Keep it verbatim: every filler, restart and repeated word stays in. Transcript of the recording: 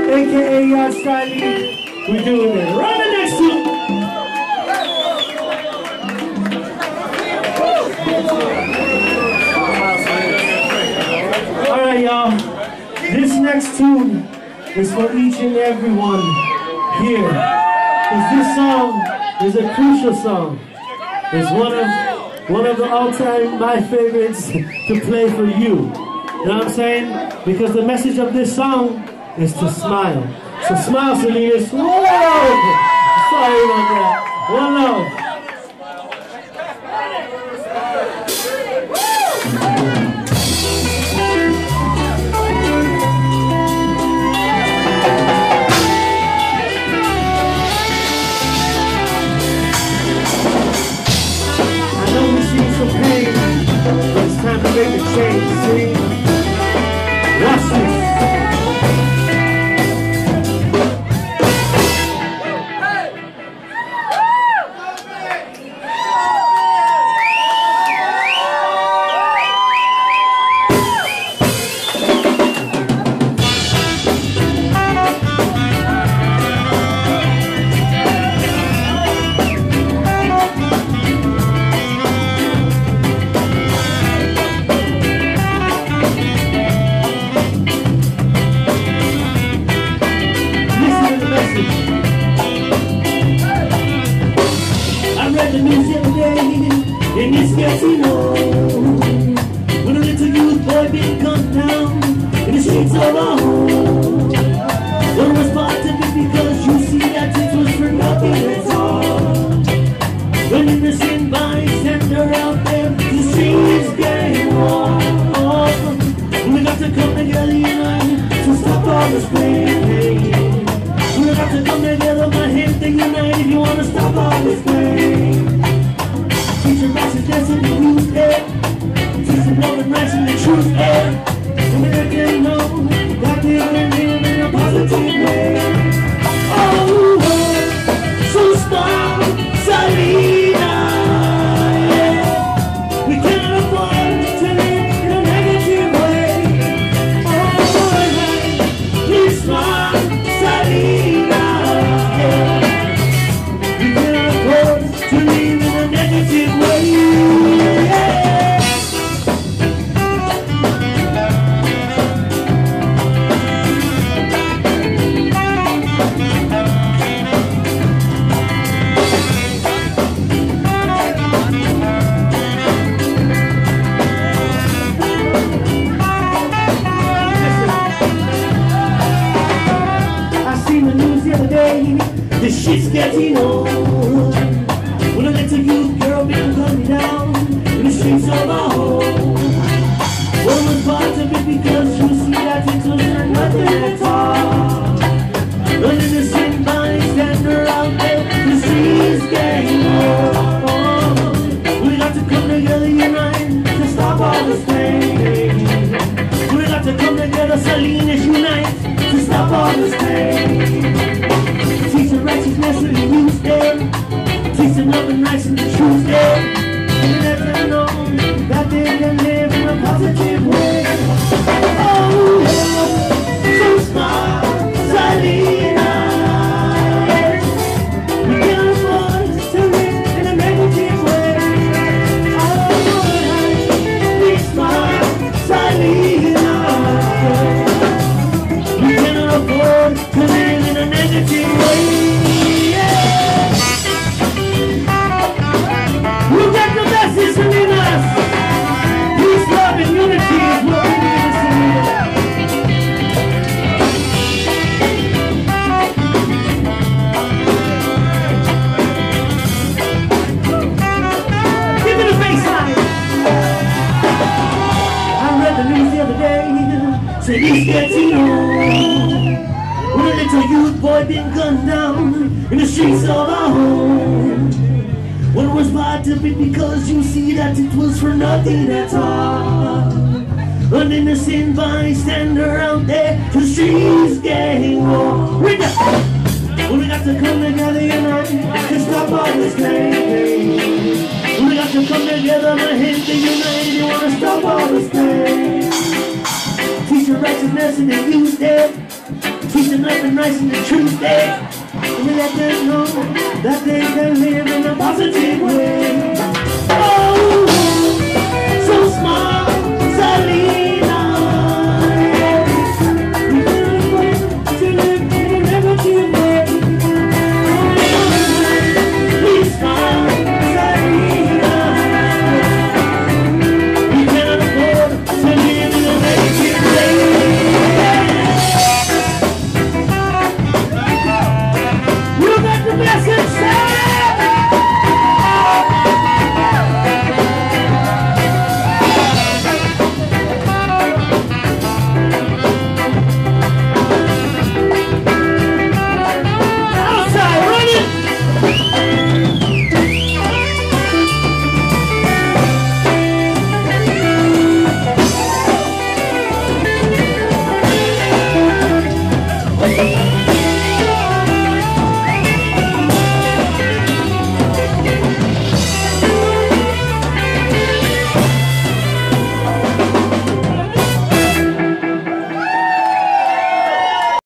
A K A Yard Styling. We're doing it. Run the next two. Alright, y'all. This next tune is for each and every one here. Because this song is a crucial song. It's one of one of the all-time my favorites to play for you. You know what I'm saying? Because the message of this song is to smile. So smile, Salinas. Whoa! Sorry about that. One love. Time to make a change, see? Watch this. And it's getting old when a little youth boy being gunned down in the streets of our home. One was part of it because you see that it was for nothing at all. When innocent bystander out there, the street is getting warm. We got to come together, unite, to stop all this pain. We got to come together, my hand to unite if you want to stop all this pain. Teaching righteousness in the youth there. Teaching love and rights in the truth there. And let them know that they can live in a positive way. Oh, oh, so smile, Salina. Yeah. We cannot afford to live in a negative way. Oh, please smile, Salina. Yeah. We cannot afford to live in a negative way. The shit's getting old when a little youth girl been gunned down in the streets of our home. One was part of it because you see that it was for nothing at all. An innocent bystander out there, the streets getting old. We got to come together, unite, to stop all this pain. We got to come together, Salinas, unite, to stop all this pain. Teaching righteousness in the youth there. Teaching love and rights in the truth there. And let them know that they can live in a positive way. Oh, yeah. So smile, Salina. We can't afford to live in a negative way. Oh, yeah. Please smile, Salina. We cannot afford to live in a negative way. Said he's getting old when a little youth boy been gunned down in the streets of our home. One was part of it because you see that it was for nothing at all. An innocent bystander out there, the streets getting old. We got, we got to come together, unite, to stop all this pain. We got to come together, my hands to unite, you want to stop all this pain. Teaching righteousness in the youth there. teach them nothing nice and the truth there. And we let them know that they can live in a positive way. Oh, so smart, so lean.